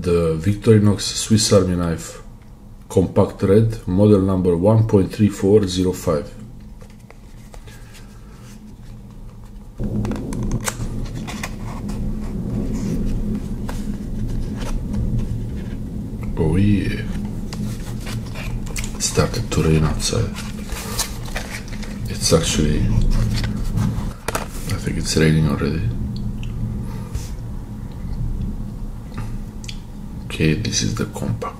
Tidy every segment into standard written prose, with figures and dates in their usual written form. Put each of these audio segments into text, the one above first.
the Victorinox Swiss Army knife, compact red, model number 1.3405. Oh yeah, it started to rain outside. It's actually, I think it's raining already. Okay, this is the compact.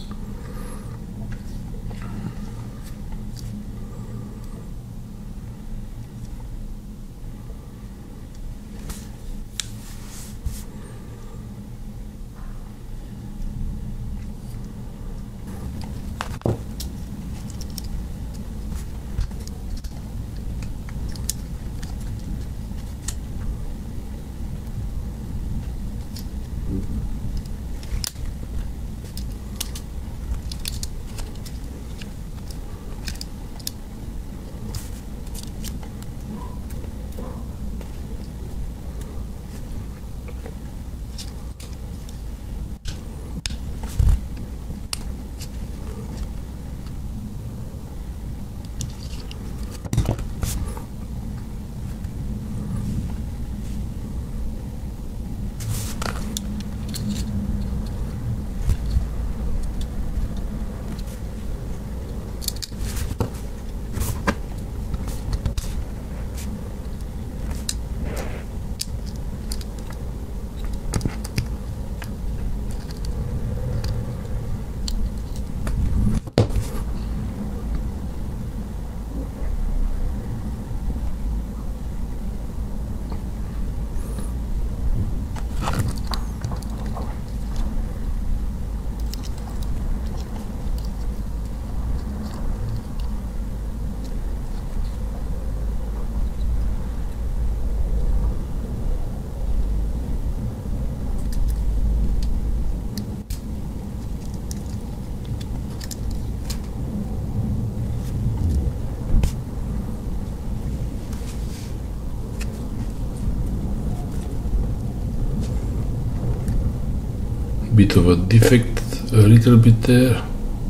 Bit of a defect, a little bit there.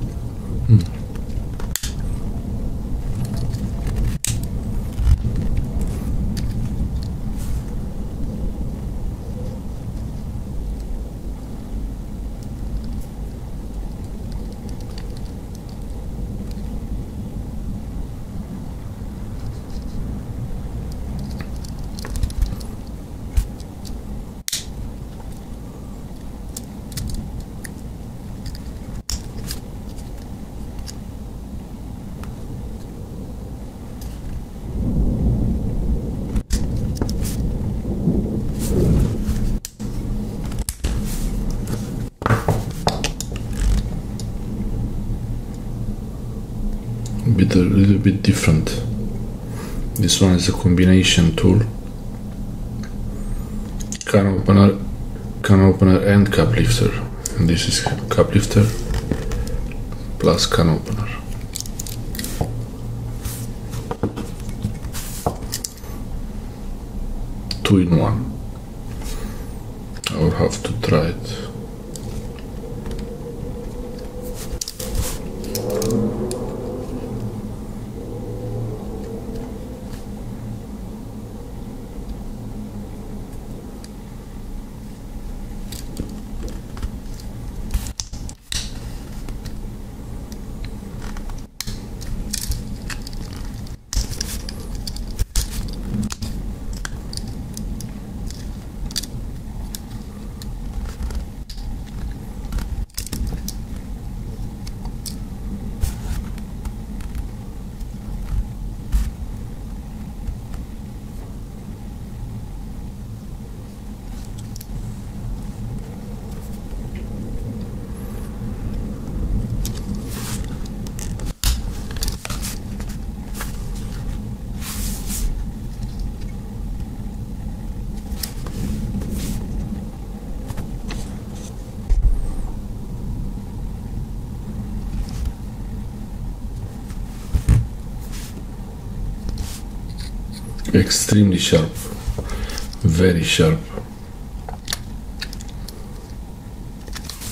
A little bit different. This one is a combination tool, can opener and cup lifter, and this is cup lifter plus can opener. Two in one. I will have to try it. Extremely sharp, very sharp.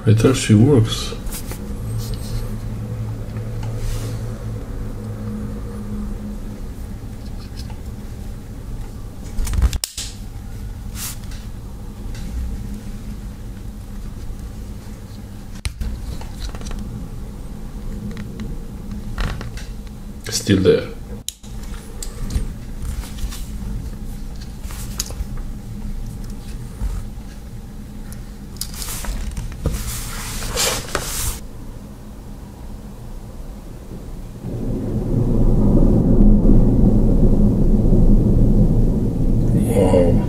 It actually works. Still there. Wow.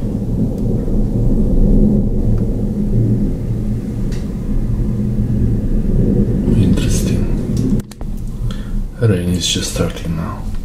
Interesting. Rain is just starting now.